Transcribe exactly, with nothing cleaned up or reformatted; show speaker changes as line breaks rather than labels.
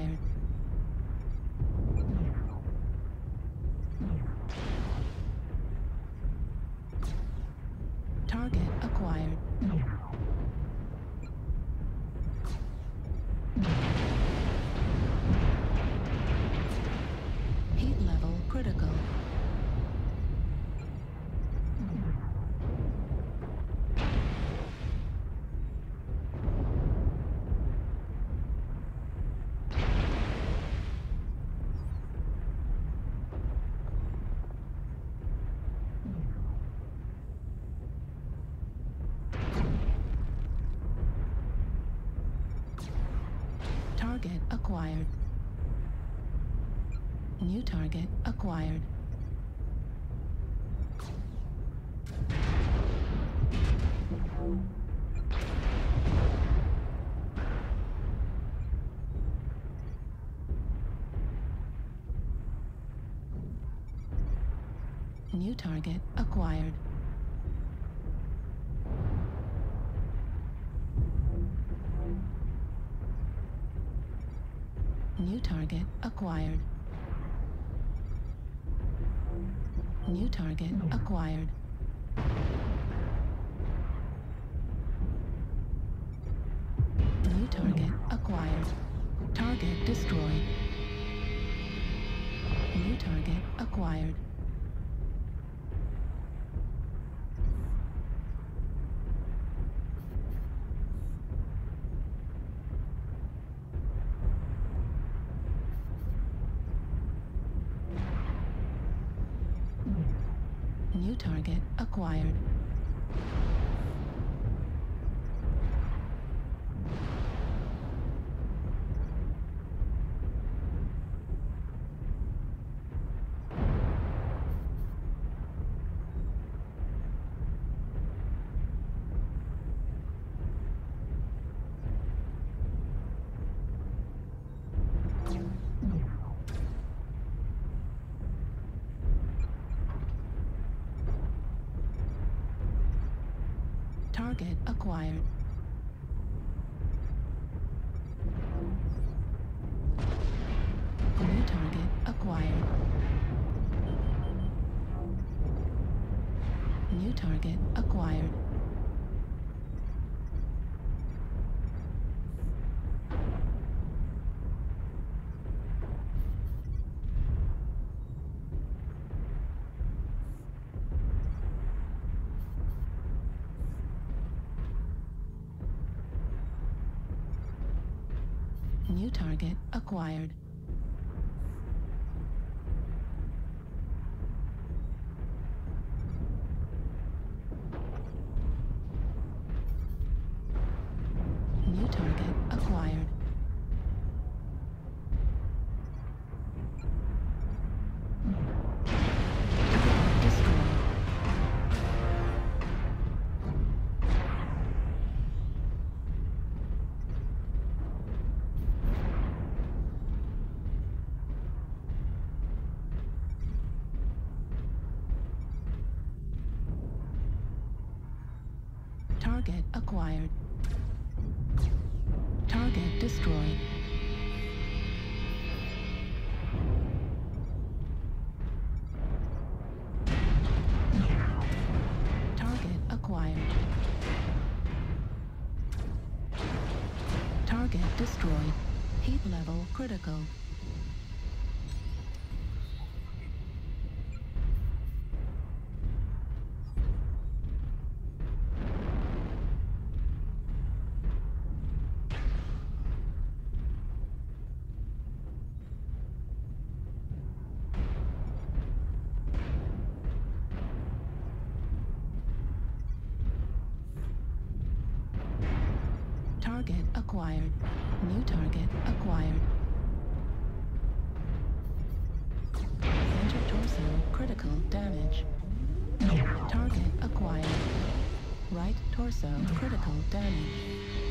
acquired. Target acquired. Heat level critical. Target acquired. New target acquired. New target acquired. New target acquired. New target acquired. New target acquired. Target destroyed. New target acquired. New target acquired. Target acquired. New target acquired. New target acquired. New target acquired. New target acquired. Target destroyed. Target acquired. Target destroyed. Target acquired. Target destroyed. Heat level critical. Target acquired. New target acquired. Center torso critical damage. Target acquired. Right torso critical damage.